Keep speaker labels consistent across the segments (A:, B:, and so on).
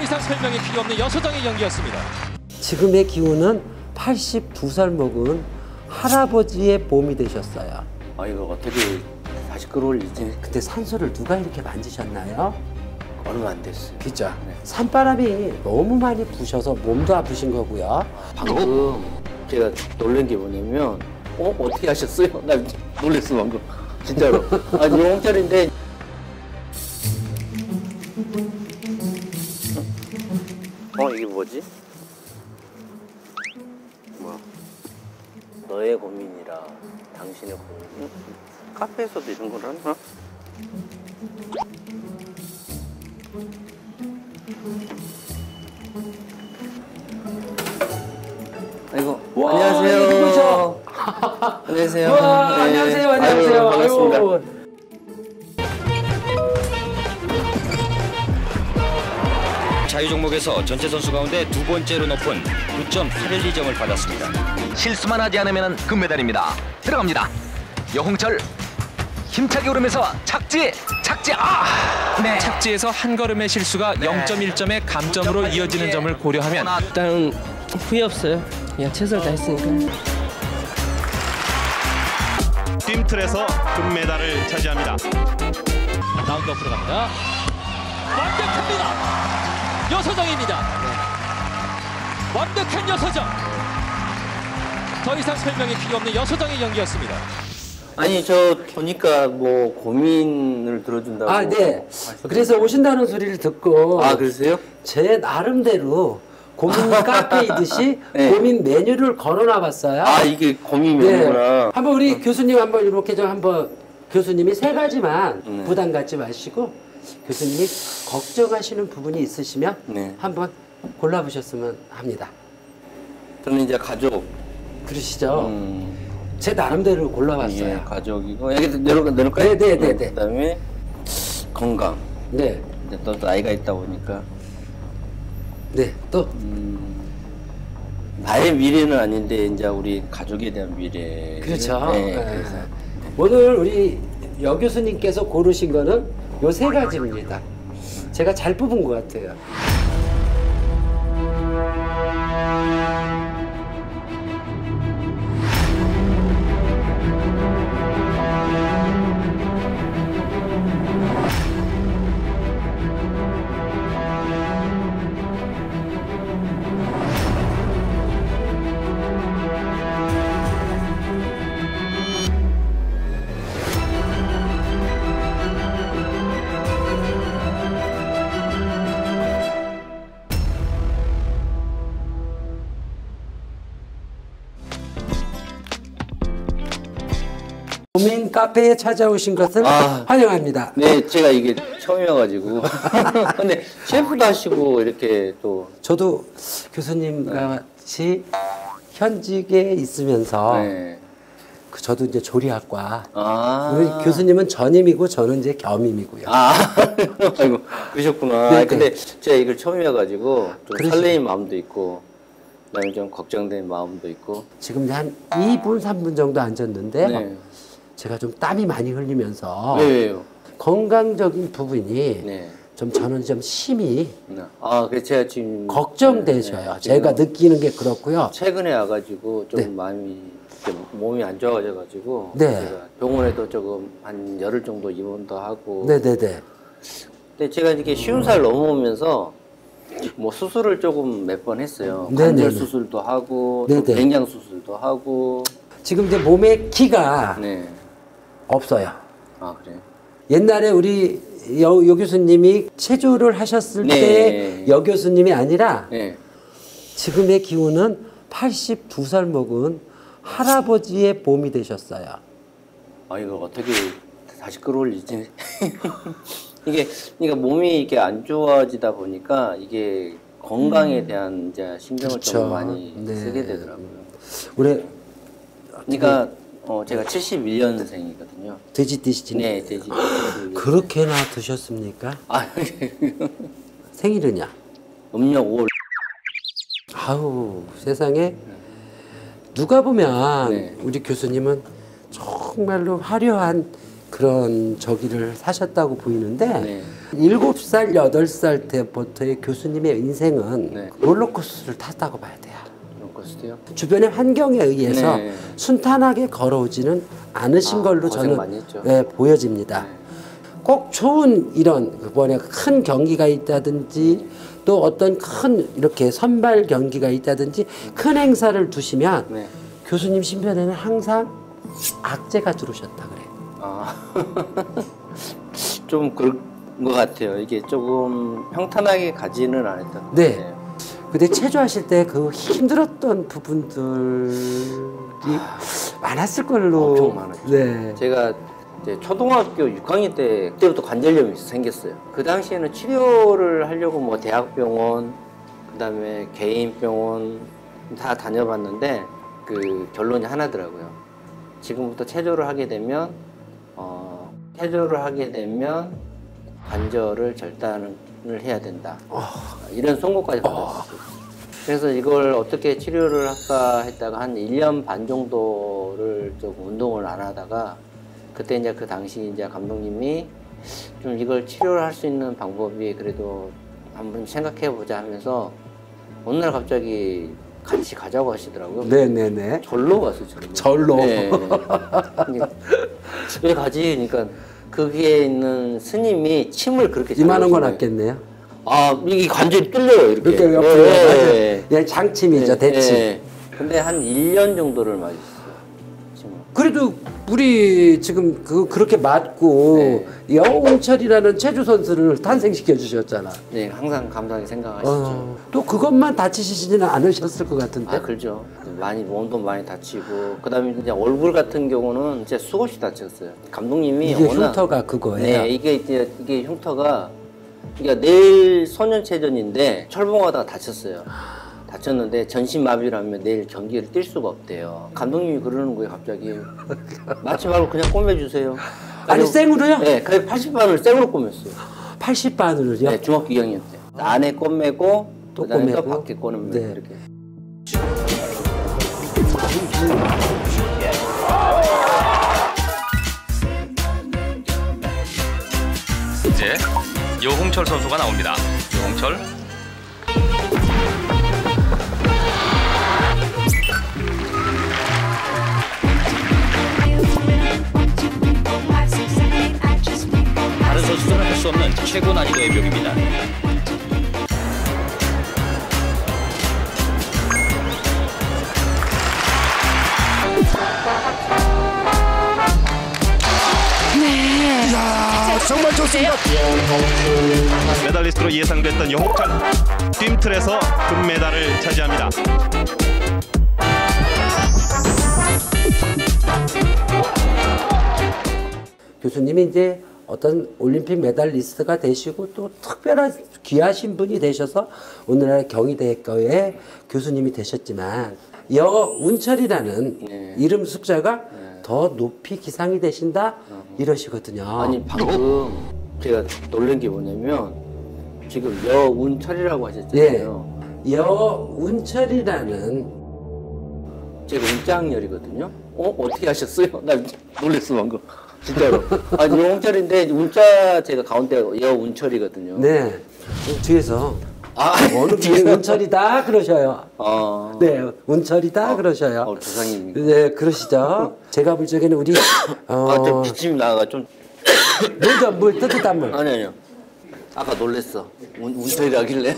A: 이상 설명이 필요 없는 여소정의 경기였습니다.
B: 지금의 기운은 82살 먹은 할아버지의 몸이 되셨어요.
C: 아, 이거 어떻게 다시 끌어올리지?
B: 그때 산소를 누가 이렇게 만지셨나요?
C: 얼마 안 됐어요.
B: 그죠?
C: 네.
B: 산바람이 너무 많이 부셔서 몸도 아프신 거고요.
C: 방금 제가 놀란 게 뭐냐면 어떻게 하셨어요? 나 놀랬어 방금 진짜로. 아, 영업자리인데. 이게 뭐지? 뭐야? 너의 고민이라 당신의 고민. 카페에서도 이런 걸 하나? 아이고,
B: 와,
C: 안녕하세요.
B: 누구죠?
C: 안녕하세요.
B: 와,
C: 네.
B: 안녕하세요. 안녕하세요.
C: 아이고, 반갑습니다.
B: 아이고.
D: 자유 종목에서 전체 선수 가운데 두 번째로 높은 9.812점을 받았습니다.
E: 실수만 하지 않으면 금메달입니다. 들어갑니다. 여홍철 힘차게 오르면서 착지. 네.
F: 착지에서 한 걸음의 실수가 0.1점의 감점으로 이어지는 점을 고려하면
G: 일단 후회 없어요. 그냥 최선을 다했으니까.
H: 팀틀에서 금메달을 차지합니다.
A: 라운드 앞으로 갑니다. 완벽합니다. 여소정입니다. 완벽한 여소정. 더 이상 설명이 필요 없는 여소정의 경기였습니다.
C: 아니, 저 보니까 뭐 고민을 들어준다고.
B: 아, 네. 그래서 오신다는 소리를 듣고.
C: 아, 그러세요?
B: 제 나름대로 고민 카페이듯이
C: 네.
B: 고민 메뉴를 걸어놔 봤어요.
C: 아, 이게 고민
B: 네.
C: 메뉴구나.
B: 한번 우리 교수님 한번 이렇게 좀 한번 교수님이 세 가지만
C: 네.
B: 부담 갖지 마시고 교수님이 걱정하시는 부분이 있으시면
C: 네.
B: 한번 골라보셨으면 합니다.
C: 저는 이제 가족.
B: 그러시죠? 제 나름대로 골라봤어요.
C: 예, 가족이고. 여기 내려올까요?
B: 네.
C: 그다음에 건강.
B: 네.
C: 이제 또 나이가 있다 보니까.
B: 네. 또
C: 나의 미래는 아닌데 이제 우리 가족에 대한 미래.
B: 그렇죠.
C: 네,
B: 네.
C: 그래서.
B: 오늘 우리 여 교수님께서 고르신 거는 요 세 가지입니다. 제가 잘 뽑은 것 같아요. 고민 카페에 찾아오신 것을 환영합니다.
C: 네, 제가 이게 처음이어가지고. 근데 셰프도 하시고 이렇게 또.
B: 저도 교수님과 같이 현직에 있으면서
C: 네.
B: 저도 이제 조리학과.
C: 아.
B: 우리 교수님은 전임이고 저는 이제 겸임이고요.
C: 아, 아이고, 그러셨구나.
B: 네,
C: 근데 제가 이걸 처음이어가지고 좀
B: 그러시죠.
C: 설레는 마음도 있고, 그다음에 좀 걱정된 마음도 있고.
B: 지금 이제 한 2분, 3분 정도 앉았는데요.
C: 네.
B: 제가 좀 땀이 많이 흘리면서
C: 왜요?
B: 건강적인 부분이
C: 네.
B: 좀 저는 좀 심히
C: 네. 아, 그래서 제가 지금
B: 걱정되셔요.
C: 네,
B: 제가
C: 지금
B: 느끼는 게 그렇고요.
C: 최근에 와가지고 좀
B: 네.
C: 마음이 몸이 안 좋아져가지고
B: 네.
C: 제가 병원에도 조금 한 열흘 정도 입원도 하고.
B: 네네네.
C: 근데 제가 이렇게 50살 넘어오면서 뭐 수술을 조금 몇 번 했어요.
B: 네네네.
C: 관절 수술도 하고, 또
B: 네네.
C: 갱장 수술도 하고.
B: 지금 이제 몸에 기가
C: 네.
B: 없어요.
C: 아, 그래요?
B: 옛날에 우리 여 교수님이 체조를 하셨을
C: 네.
B: 때 여 교수님이 아니라
C: 네.
B: 지금의 기운은 82살 먹은 할아버지의 몸이 되셨어요.
C: 아, 이거 어떻게 다시 끌어올리지? 이게, 그러니까 몸이 이렇게 안 좋아지다 보니까 이게 건강에 대한 이제 신경을
B: 그렇죠.
C: 좀 많이
B: 네.
C: 쓰게 되더라고요.
B: 우리
C: 그러니까 제가 71년생이거든요.
B: 돼지 드시지?
C: 네, 돼지.
B: 그렇게나 드셨습니까?
C: 아,
B: 생일은요?
C: 음력 5월.
B: 아우, 세상에 누가 보면
C: 네.
B: 우리 교수님은 정말로 화려한 그런 저기를 사셨다고 보이는데
C: 네.
B: 7살, 8살 때부터의 교수님의 인생은
C: 네.
B: 롤러코스터를 탔다고 봐야 돼요.
C: 롤러코스터요?
B: 주변의 환경에 의해서
C: 네.
B: 순탄하게 걸어오지는 않으신 걸로
C: 고생
B: 저는
C: 많이 했죠.
B: 보여집니다.
C: 네.
B: 꼭 좋은 이런 큰 경기가 있다든지 또 어떤 큰 이렇게 선발 경기가 있다든지 큰 행사를 두시면
C: 네.
B: 교수님 신변에는 항상 악재가 들어오셨다 그래요.
C: 아, 좀 그런 것 같아요. 이게 조금 평탄하게 가지는 않았던 것
B: 네.
C: 같아요.
B: 근데 체조하실 때 그 힘들었던 부분들이 많았을 걸로.
C: 엄청 많았죠.
B: 네.
C: 제가 이제 초등학교 6학년 때부터 관절염이 생겼어요. 그 당시에는 치료를 하려고 뭐 대학병원, 그다음에 개인병원 다 다녀봤는데 그 결론이 하나더라고요. 지금부터 체조를 하게 되면 관절을 절단을 해야 된다. 이런 선고까지 받았어요. 그래서 이걸 어떻게 치료를 할까 했다가 한 1년 반 정도를 조금 운동을 안 하다가 그때 이제 그 당시 이제 감독님이 좀 이걸 치료를 할 수 있는 방법이 그래도 한번 생각해 보자 하면서 어느 날 갑자기 같이 가자고 하시더라고요.
B: 네네네.
C: 절로 갔어요, 저는.
B: 절로.
C: 네. 왜 가지? 그러니까 거기에 있는 스님이 침을 그렇게
B: 이만한 건
C: 잘
B: 없겠네요.
C: 아, 이게 관절이 뚫려요, 이렇게.
B: 이렇게 옆으로. 예, 장침이죠, 대침.
C: 예. 근데 한 1년 정도를 맞았어요. 침을.
B: 그래도 우리 지금 그렇게 맞고
C: 네.
B: 여홍철이라는 체조 선수를 탄생시켜 주셨잖아.
C: 네, 항상 감사하게 생각하시죠.
B: 또 그것만 다치시지는 않으셨을 것 같은데.
C: 아, 그렇죠. 많이 몸도 많이 다치고 그다음에 이제 얼굴 같은 경우는 진짜 수없이 다쳤어요. 감독님이
B: 이게
C: 워낙
B: 흉터가 그거예요.
C: 네, 이게 흉터가 그러니까 내일 소년체전인데 철봉하다가 다쳤어요. 다쳤는데 전신마비라면 내일 경기를 뛸 수가 없대요. 감독님이 그러는 거예요, 갑자기. 맞지 말고 그냥 꼬매주세요.
B: 아니, 생으로요?
C: 네, 그래서 80반을 생으로 꼬맸어요.
B: 80반으로요?
C: 네, 중학교 2학년 때. 안에 꼬매고
B: 또
C: 그다음에 또
B: 꼬매고.
C: 밖에 꼬매고
B: 네.
C: 이렇게.
E: 이제 여홍철 선수가 나옵니다. 여홍철.
D: 다른 선수들은 할 수 없는 최고 난이도의 묘기입니다.
I: 정말 좋습니다.
H: 메달리스트로 예상됐던 여홍철 뜀틀에서 금메달을 차지합니다.
B: 교수님이 이제 어떤 올림픽 메달리스트가 되시고 또 특별한 귀하신 분이 되셔서 오늘날 경희대학교의 교수님이 되셨지만 여운철이라는
C: 네.
B: 이름 숫자가 더 높이 기상이 되신다 이러시거든요.
C: 아니 방금 제가 놀란 게 뭐냐면 지금 여운철이라고 하셨잖아요.
B: 여운철이라는
C: 제가 운장열이거든요. 어떻게 하셨어요? 나 놀랬어 방금. 진짜로. 아니 여운철인데 운자 제가 가운데 여운철이거든요.
B: 네 뒤에서
C: 아
B: 어느 분이 운철이다 그러셔요.
C: 아.
B: 네 운철이다 그러셔요.
C: 조상님.
B: 네 그러시죠. 제가 볼 적에는 우리
C: 좀 기침이 나가 좀.
B: 물 뜨뜻한 물.
C: 아니요. 아까 놀랬어. 운철이라길래.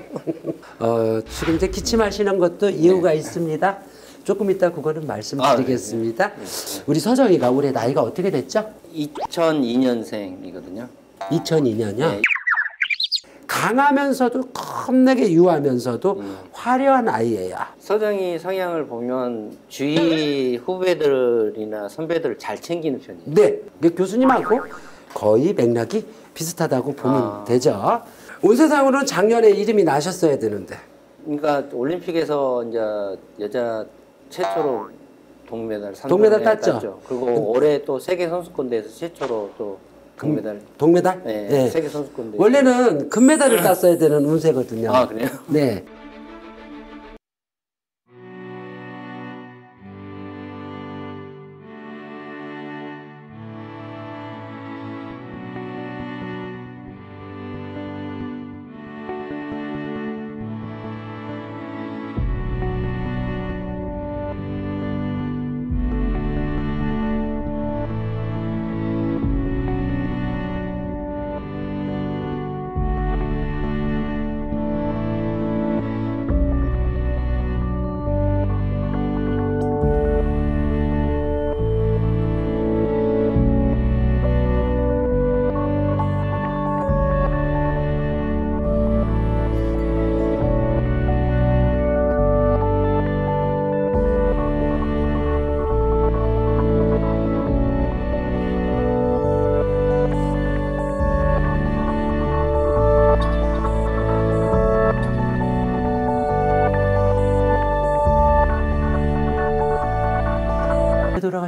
B: 지금 이제 기침하시는 것도 이유가 있습니다. 조금 이따 그거는 말씀드리겠습니다. 우리 서정이가 올해 나이가 어떻게 됐죠?
C: 2002년생이거든요.
B: 2002년이요.
C: 네.
B: 강하면서도 겁나게 유하면서도 화려한 아이예요.
C: 서정이 성향을 보면 주위 후배들이나 선배들을 잘 챙기는 편이에요.
B: 네, 교수님하고 거의 맥락이 비슷하다고 보면 되죠. 온 세상으로는 작년에 이름이 나셨어야 되는데.
C: 그러니까 올림픽에서 이제 여자 최초로 동메달
B: 땄죠.
C: 그리고 올해 또 세계 선수권대회에서 최초로 또 금메달.
B: 동메달?
C: 네,
B: 네.
C: 세계 선수권대회.
B: 원래는 금메달을 땄어야 되는 운세거든요.
C: 아 그래요?
B: 네.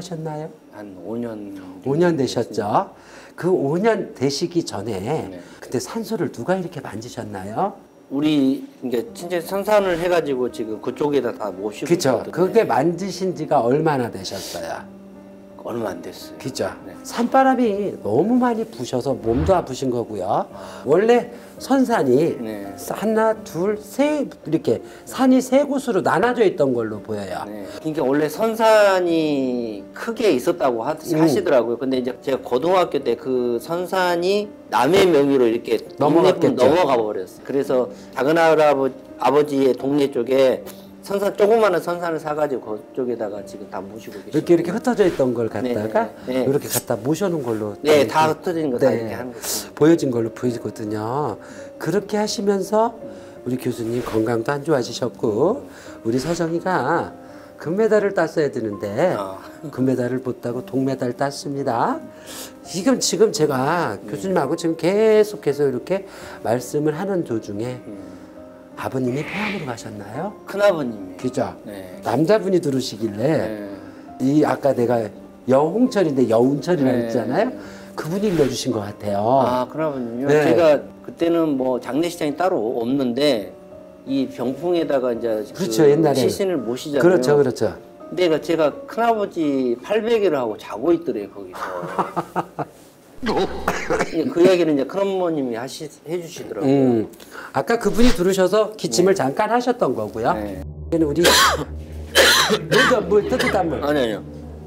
B: 하셨나요?
C: 한 5년.
B: 5년 되셨죠? 그 5년 되시기 전에
C: 네.
B: 그때 산소를 누가 이렇게 만지셨나요?
C: 우리 이제 진짜 선산을 해가지고 지금 그쪽에다 다 모시고
B: 그쵸.
C: 있거든요.
B: 그게 만지신 지가 얼마나 되셨어요?
C: 얼마 안 됐어요.
B: 그죠.
C: 네.
B: 산바람이 너무 많이 부셔서 몸도 아프신 거고요. 원래 선산이
C: 네.
B: 하나, 둘, 세 이렇게 산이 세 곳으로 나눠져 있던 걸로 보여요.
C: 네. 그러니까 원래 선산이 크게 있었다고 하시더라고요. 근데 이제 제가 고등학교 때 그 선산이 남의 명의로 이렇게
B: 넘어갔겠죠.
C: 넘어가 버렸어요. 그래서 작은 아버지의 동네 쪽에 선산 조그마한 선산을 사가지고 그쪽에다가 지금 다 모시고 계시고
B: 이렇게 흩어져 있던 걸 갖다가
C: 네, 네.
B: 이렇게 갖다 모셔놓은 걸로
C: 네, 다 흩어진 거 다
B: 네,
C: 이렇게 하는 거죠.
B: 보여진 걸로 보이거든요. 그렇게 하시면서 우리 교수님 건강도 안 좋아지셨고 우리 서정이가 금메달을 땄어야 되는데 금메달을 못 따고 동메달 땄습니다. 지금 제가 교수님하고 지금 계속해서 이렇게 말씀을 하는 도중에 아버님이 폐암으로 가셨나요?
C: 큰아버님이.
B: 그죠?
C: 네.
B: 남자분이 들으시길래
C: 네.
B: 이 아까 내가 여홍철인데 여운철이라고
C: 네.
B: 했잖아요. 그분이 일러주신 것 같아요.
C: 아, 큰아버님요?
B: 네.
C: 제가 그때는 뭐 장례식장이 따로 없는데 이 병풍에다가 이제
B: 그렇죠, 옛날에는.
C: 시신을 모시잖아요.
B: 그렇죠, 그렇죠.
C: 근데 제가 큰아버지 800일을 하고 자고 있더래요, 거기서. 그 이야기는 이제 큰어머님이 해주시더라고요.
B: 아까 그분이 들으셔서 기침을 잠깐 하셨던 거고요.
C: 네.
B: 그는 우리 물 뜨뜻한 물.
C: 아니요.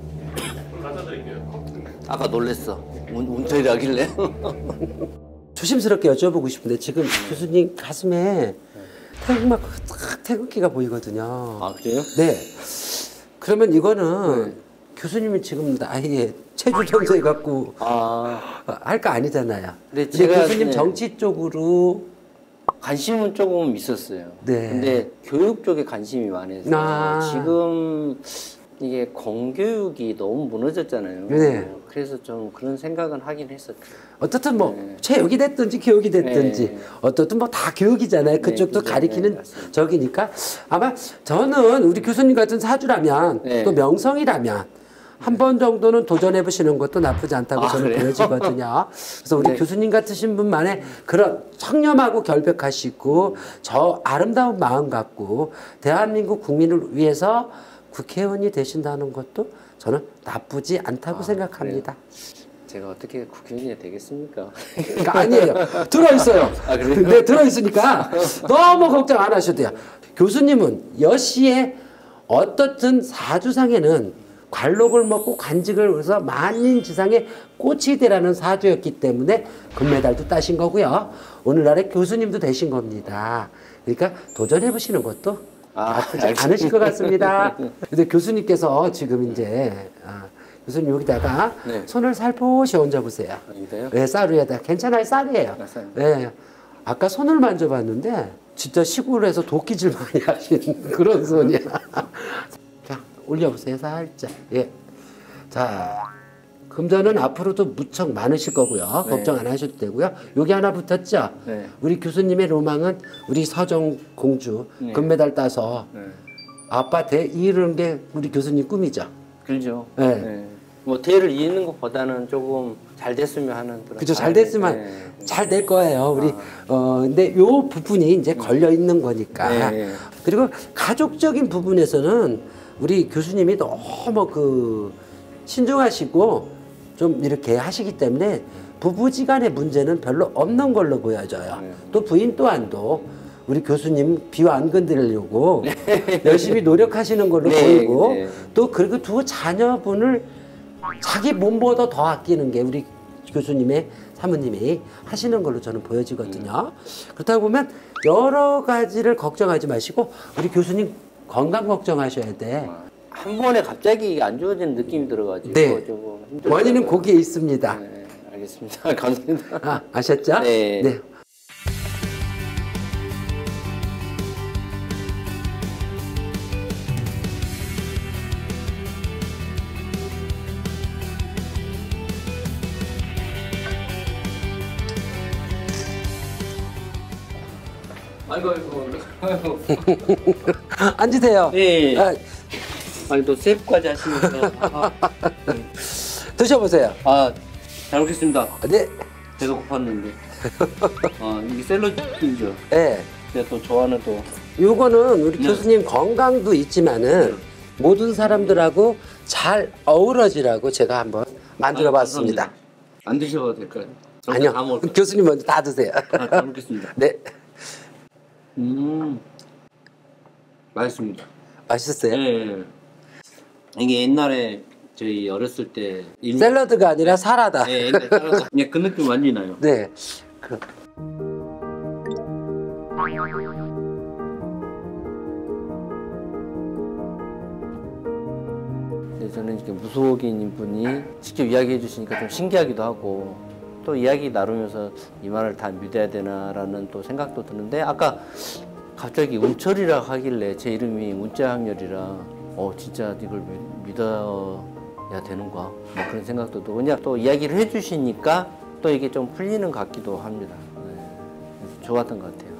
C: 아까 놀랬어. 운철이 하길래.
B: 조심스럽게 여쭤보고 싶은데 지금 교수님 가슴에 태극기가 보이거든요.
C: 아, 그래요?
B: 네. 그러면 이거는 교수님이 지금 아예 체주 정세 갖고 할 거 아니잖아요.
C: 근데
B: 근데
C: 제가
B: 교수님 정치 쪽으로
C: 관심은 조금 있었어요.
B: 네.
C: 근데 교육 쪽에 관심이 많아서 지금 이게 공교육이 너무 무너졌잖아요.
B: 네.
C: 그래서 좀 그런 생각은 하긴 했었죠.
B: 어떻든 뭐
C: 네.
B: 체육이 됐든지 교육이 됐든지
C: 네.
B: 어떻든 뭐 다 교육이잖아요. 그쪽도
C: 그죠.
B: 가리키는
C: 네, 맞습니다.
B: 적이니까 아마 저는 우리 교수님 같은 사주라면
C: 네.
B: 또 명성이라면 한 번 정도는 도전해 보시는 것도 나쁘지 않다고 저는
C: 그래요?
B: 보여지거든요. 그래서 우리
C: 네.
B: 교수님 같으신 분만의 그런 청렴하고 결백하시고 저 아름다운 마음 갖고 대한민국 국민을 위해서 국회의원이 되신다는 것도 저는 나쁘지 않다고 생각합니다.
C: 제가 어떻게 국회의원이 되겠습니까?
B: 그러니까 아니에요. 들어있어요.
C: 아, 그래요?
B: 네, 들어있으니까 너무 걱정 안 하셔도 돼요. 교수님은 여시에 어떻든 사주상에는 관록을 먹고 관직을 해서 만인지상의 꽃이 되라는 사주였기 때문에 금메달도 따신 거고요. 오늘날의 교수님도 되신 겁니다. 그러니까 도전해 보시는 것도 나쁘지 않으실 것 같습니다. 근데 교수님께서 지금 이제 교수님 여기다가
C: 네.
B: 손을 살포시 얹어보세요.
C: 여기다요?
B: 네, 쌀 위에다. 괜찮아요, 쌀이에요.
C: 쌀.
B: 네. 아까 손을 만져봤는데 진짜 시골에서 도끼질 많이 하시는 그런 손이야. 자, 올려보세요, 살짝. 예. 자, 금전은 앞으로도 무척 많으실 거고요.
C: 네.
B: 걱정 안 하셔도 되고요. 여기 하나 붙었죠?
C: 네.
B: 우리 교수님의 로망은 우리 서정 공주
C: 네.
B: 금메달 따서
C: 네.
B: 아빠 대 이루는 게 우리 교수님 꿈이죠.
C: 그렇죠.
B: 네.
C: 네. 뭐 대를 이는 것보다는 조금 잘 됐으면 하는 그런.
B: 그죠. 잘 됐으면 잘 될 거예요. 우리 근데 요 부분이 이제 걸려 있는 거니까.
C: 네.
B: 그리고 가족적인 부분에서는 우리 교수님이 너무 그 신중하시고 좀 이렇게 하시기 때문에 부부지간의 문제는 별로 없는 걸로 보여져요.
C: 네.
B: 또 부인 또한도 우리 교수님 비와 안 건드리려고 열심히 노력하시는 걸로
C: 네,
B: 보이고
C: 네.
B: 또 그리고 두 자녀분을 자기 몸보다 더 아끼는 게 우리 교수님의 사모님이 하시는 걸로 저는 보여지거든요. 그렇다고 보면 여러 가지를 걱정하지 마시고 우리 교수님 건강 걱정하셔야 돼.
C: 한 번에 갑자기 안 좋아지는 느낌이 들어가지고
B: 네.
C: 조금 힘들어요.
B: 원인은 거기에 있습니다.
C: 네, 알겠습니다. 감사합니다.
B: 아셨죠?
C: 네.
B: 네.
C: 아이고.
B: 앉으세요.
C: 네. 아니 또 셉까지 하시면서
B: 드셔보세요.
C: 잘 먹겠습니다.
B: 네.
C: 배가 고팠는데. 이게 샐러드죠.
B: 네.
C: 제가 또 좋아하는 또
B: 요거는 우리 교수님 건강도 있지만은 모든 사람들하고 잘 어우러지라고 제가 한번 만들어 봤습니다.
C: 감사합니다. 안 드셔도 될까요?
B: 아니요.
C: 다 먹을까요?
B: 교수님 먼저 다 드세요.
C: 잘 먹겠습니다.
B: 네.
C: 맛있습니다.
B: 맛있었어요?
C: 네. 이게 옛날에 저희 어렸을 때
B: 샐러드가 아니라 사라다.
C: 네, 옛날에 따라서 그냥 그 느낌 완전히 나요.
B: 네.
C: 네, 저는 이렇게 무속인 분이 직접 이야기해 주시니까 좀 신기하기도 하고 또 이야기 나누면서 이 말을 다 믿어야 되나라는 또 생각도 드는데 아까 갑자기 운철이라 하길래 제 이름이 운자학렬이라 진짜 이걸 믿어야 되는가 뭐 그런 생각도 들고 그냥 또 이야기를 해 주시니까 또 이게 좀 풀리는 것 같기도 합니다. 네, 그래서 좋았던 것 같아요.